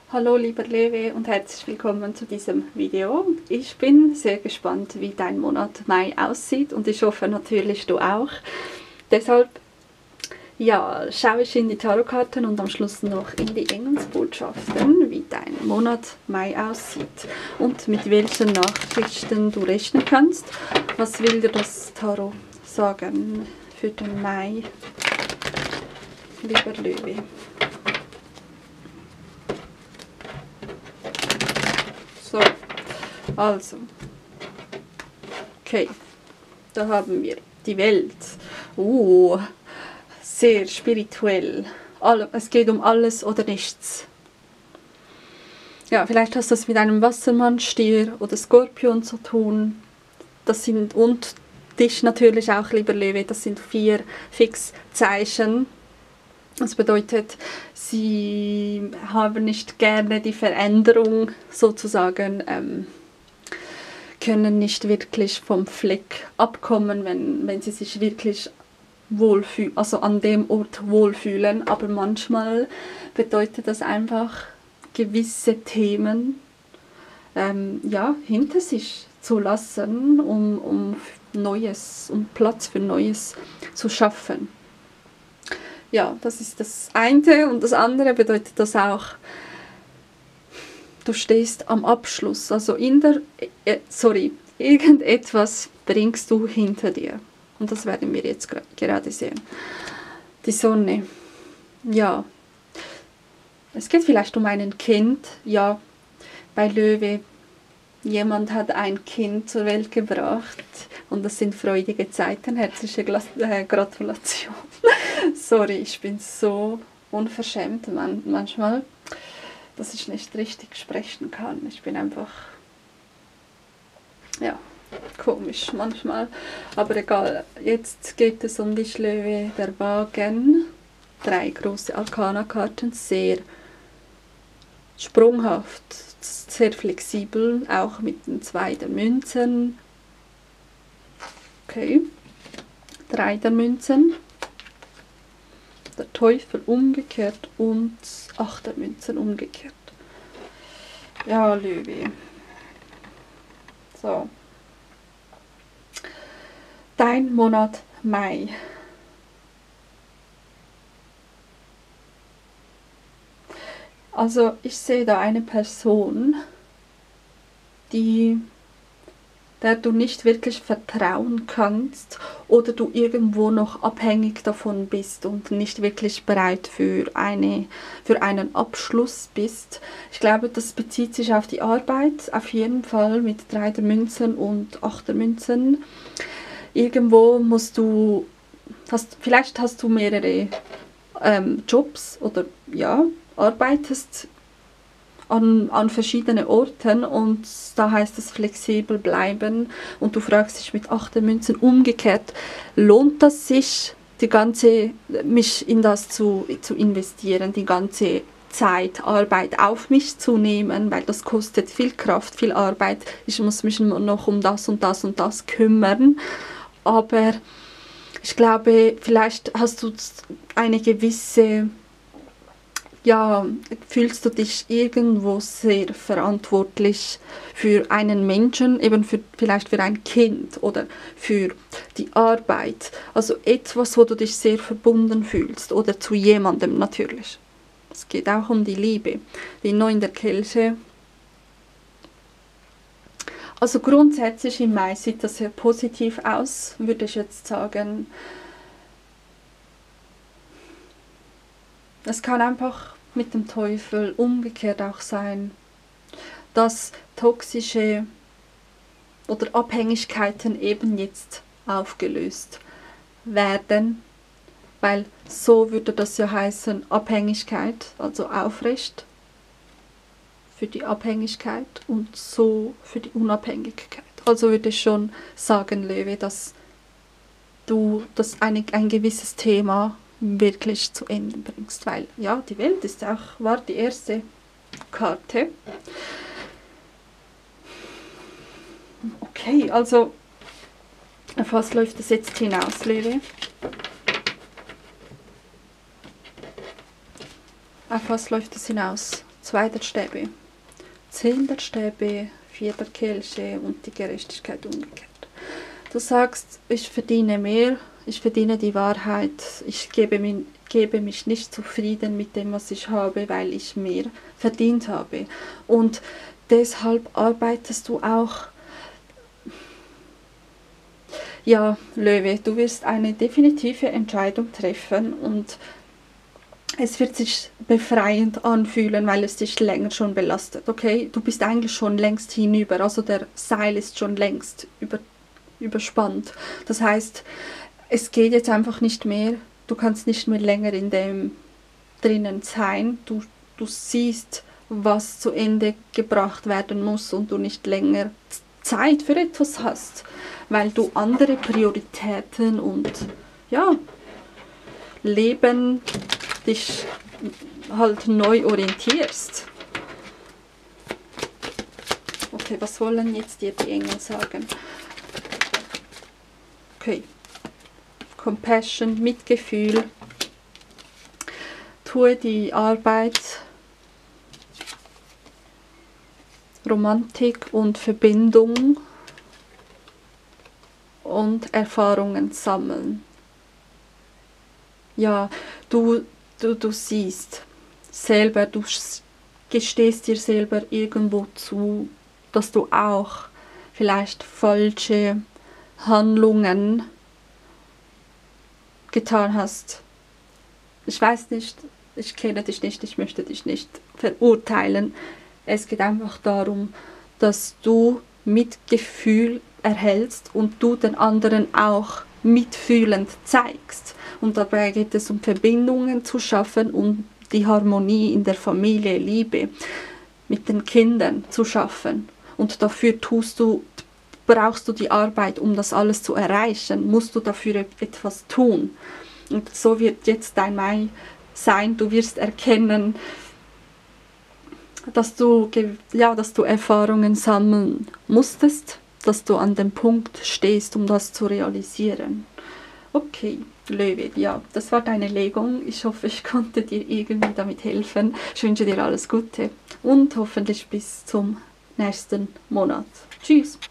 Hallo lieber Lewe und herzlich willkommen zu diesem Video. Ich bin sehr gespannt, wie dein Monat Mai aussieht und ich hoffe natürlich du auch. Deshalb schaue ich in die Tarotkarten und am Schluss noch in die Engelsbotschaften, wie dein Monat Mai aussieht und mit welchen Nachrichten du rechnen kannst. Was will dir das Tarot sagen für den Mai, lieber Lewe? So, also, okay, da haben wir die Welt. Sehr spirituell. Es geht um alles oder nichts. Ja, vielleicht hast du es mit einem Wassermann, Stier oder Skorpion zu tun. Und dich natürlich auch, lieber Löwe, das sind 4 Fixzeichen. Das bedeutet, sie haben nicht gerne die Veränderung sozusagen, können nicht wirklich vom Fleck abkommen, wenn sie sich wirklich wohlfühlen, also an dem Ort wohlfühlen. Aber manchmal bedeutet das einfach, gewisse Themen hinter sich zu lassen, um Platz für Neues zu schaffen. Ja, das ist das eine. Und das andere bedeutet das auch, du stehst am Abschluss. Also irgendetwas bringst du hinter dir. Und das werden wir jetzt gerade sehen. Die Sonne. Ja. Es geht vielleicht um ein Kind. Ja, bei Löwe. Jemand hat ein Kind zur Welt gebracht. Und das sind freudige Zeiten. Herzliche Gratulation. Sorry, ich bin so unverschämt manchmal, dass ich nicht richtig sprechen kann. Ich bin einfach, komisch manchmal. Aber egal, jetzt geht es um dich, Löwe, der Wagen. 3 große Arkana-Karten, sehr sprunghaft, sehr flexibel, auch mit den 2 der Münzen. Okay, 3 der Münzen. Der Teufel umgekehrt und 8 der Münzen umgekehrt. Ja, Löwe. So. Dein Monat Mai. Also ich sehe da eine Person, der du nicht wirklich vertrauen kannst oder du irgendwo noch abhängig davon bist und nicht wirklich bereit für einen Abschluss bist. Ich glaube, das bezieht sich auf die Arbeit, auf jeden Fall mit 3 der Münzen und 8 der Münzen. Irgendwo vielleicht hast du mehrere Jobs oder arbeitest an verschiedenen Orten und da heißt es flexibel bleiben und du fragst dich mit 8 der Münzen umgekehrt, lohnt das sich, mich in das zu investieren, die ganze Zeit, Arbeit auf mich zu nehmen, weil das kostet viel Kraft, viel Arbeit, ich muss mich noch um das und das und das kümmern, aber ich glaube, vielleicht hast du eine gewisse, fühlst du dich irgendwo sehr verantwortlich für einen Menschen, eben vielleicht für ein Kind oder für die Arbeit. Also etwas, wo du dich sehr verbunden fühlst oder zu jemandem natürlich. Es geht auch um die Liebe. Die 9 der Kelche. Also grundsätzlich im Mai sieht das sehr positiv aus, würde ich jetzt sagen. Es kann einfach mit dem Teufel umgekehrt auch sein, dass toxische oder Abhängigkeiten eben jetzt aufgelöst werden, weil so würde das ja heißen, Abhängigkeit, also aufrecht für die Abhängigkeit und so für die Unabhängigkeit. Also würde ich schon sagen, Löwe, dass du ein gewisses Thema wirklich zu Ende bringst, weil ja, die Welt war die erste Karte. Okay, also auf was läuft es jetzt hinaus, Löwe? Auf was läuft es hinaus? 2 der Stäbe, 10 der Stäbe, 4 der Kelche und die Gerechtigkeit umgekehrt. Du sagst, ich verdiene mehr, ich verdiene die Wahrheit, ich gebe mich nicht zufrieden mit dem, was ich habe, weil ich mehr verdient habe. Und deshalb arbeitest du auch. Ja, Löwe, du wirst eine definitive Entscheidung treffen und es wird sich befreiend anfühlen, weil es dich länger schon belastet. Okay, du bist eigentlich schon längst hinüber, also der Seil ist schon längst überspannt. Das heißt, es geht jetzt einfach nicht mehr, du kannst nicht mehr länger in dem drinnen sein. Du siehst, was zu Ende gebracht werden muss und du nicht länger Zeit für etwas hast, weil du andere Prioritäten und ja, Leben dich halt neu orientierst. Okay, was wollen jetzt dir die Engel sagen? Okay, Compassion, Mitgefühl, tue die Arbeit, Romantik und Verbindung und Erfahrungen sammeln. Ja, du siehst selber, du gestehst dir selber irgendwo zu, dass du auch vielleicht falsche Handlungen getan hast. Ich weiß nicht, ich kenne dich nicht, ich möchte dich nicht verurteilen. Es geht einfach darum, dass du Mitgefühl erhältst und du den anderen auch mitfühlend zeigst. Und dabei geht es um Verbindungen zu schaffen, um die Harmonie in der Familie, Liebe mit den Kindern zu schaffen. Und dafür brauchst du die Arbeit, um das alles zu erreichen, musst du dafür etwas tun. Und so wird jetzt dein Mai sein, du wirst erkennen, dass du Erfahrungen sammeln musstest, dass du an dem Punkt stehst, um das zu realisieren. Okay, Löwe, ja, das war deine Legung. Ich hoffe, ich konnte dir irgendwie damit helfen. Ich wünsche dir alles Gute und hoffentlich bis zum nächsten Monat. Tschüss!